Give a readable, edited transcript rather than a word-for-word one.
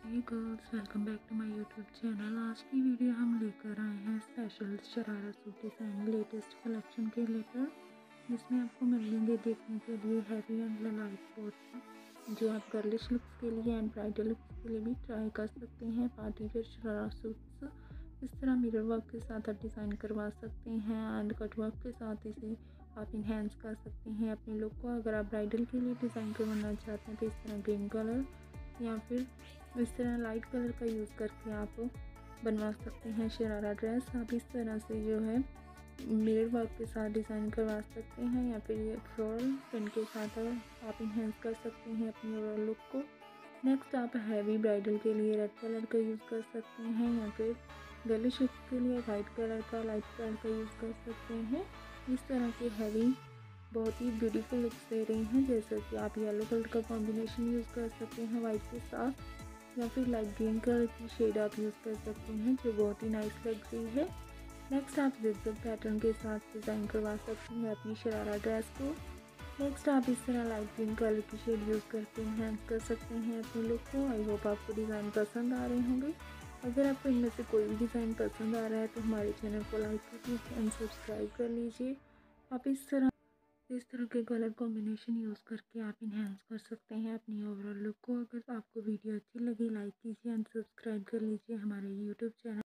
Hey girls, welcome back to my YouTube channel. आज की video हम लेकर आए हैं special sharara suit design latest collection के लेकर, जिसमें आपको मिलेंगे देखने के लिए हैवी एंड लाइट कोट, जो आप गर्लिश लुक्स के लिए एंड ब्राइडल लुक्स के लिए भी ट्राई कर सकते हैं। पार्टी वेयर शरारा सूट्स इस तरह मिरर वर्क के साथ आप डिज़ाइन करवा सकते हैं एंड कट वर्क के साथ इसे आप इन्हेंस कर सकते हैं अपने लुक को। अगर आप ब्राइडल के लिए डिज़ाइन करवाना चाहते हैं तो इस तरह ग्रीन कलर या फिर इस तरह लाइट कलर का यूज़ करके आप बनवा सकते हैं शरारा ड्रेस। आप इस तरह से जो है मिरर वर्क के साथ डिज़ाइन करवा सकते हैं या फिर ये फ्लोरल प्रिंट के साथ आप इन्हेंस कर सकते हैं अपनी ओवरऑल लुक को। नेक्स्ट आप हैवी ब्राइडल के लिए रेड कलर का यूज़ कर सकते हैं या फिर गर्लिश लुक के लिए लाइट कलर का यूज़ कर सकते हैं। इस तरह के हैवी बहुत ही ब्यूटीफुल लुक्स दे रही हैं, जैसे कि आप येलो कलर का कॉम्बिनेशन यूज़ कर सकते हैं वाइट के साथ या फिर लाइट ग्रीन कलर की शेड आप यूज़ कर सकते हैं, जो बहुत ही नाइस लग रही है। नेक्स्ट आप जिगजैग पैटर्न के साथ डिज़ाइन करवा सकते हैं अपनी शरारा ड्रेस को। नेक्स्ट आप इस तरह लाइट ग्रीन कलर की शेड यूज़ करके इन्हेंस कर सकते हैं अपने लुक को। आई होप आपको डिज़ाइन पसंद आ रहे होंगे। अगर आपको इनमें से कोई भी डिज़ाइन पसंद आ रहा है तो हमारे चैनल को लाइक कर लीजिए एंड सब्सक्राइब कर लीजिए। आप इस तरह के कलर कॉम्बिनेशन यूज़ करके आप इन्हेंस कर सकते हैं अपनी ओवरऑल लुक को। अगर आपको वीडियो अच्छी लगी लाइक कीजिए एंड सब्सक्राइब कर लीजिए हमारे यूट्यूब चैनल।